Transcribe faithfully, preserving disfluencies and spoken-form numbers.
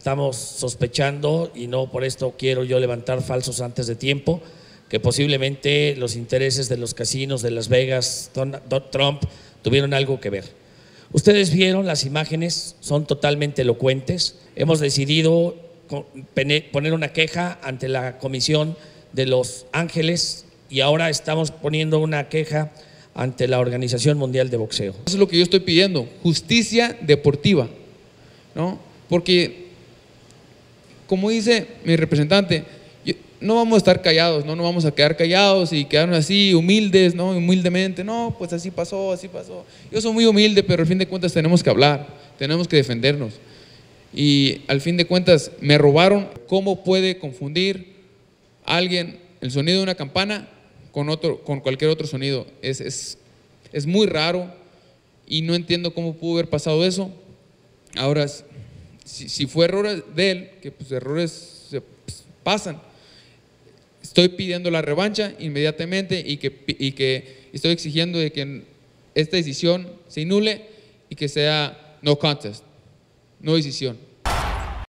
estamos sospechando, y no por esto quiero yo levantar falsos antes de tiempo, que posiblemente los intereses de los casinos de Las Vegas, Trump, tuvieron algo que ver. Ustedes vieron las imágenes, son totalmente elocuentes. Hemos decidido poner una queja ante la Comisión de Los Ángeles y ahora estamos poniendo una queja ante la Organización Mundial de Boxeo. Eso es lo que yo estoy pidiendo, justicia deportiva, ¿no? Porque, como dice mi representante, yo, no vamos a estar callados, no nos vamos a quedar callados y quedarnos así humildes, ¿no? Humildemente, no, pues así pasó, así pasó. Yo soy muy humilde, pero al fin de cuentas tenemos que hablar, tenemos que defendernos. Y al fin de cuentas me robaron. ¿Cómo puede confundir a alguien el sonido de una campana con, otro, con cualquier otro sonido? Es, es, es muy raro y no entiendo cómo pudo haber pasado eso. Ahora, si, si fue error de él, que pues errores se pues, pasan, estoy pidiendo la revancha inmediatamente y que, y que estoy exigiendo de que esta decisión se inule y que sea no contest, no decisión.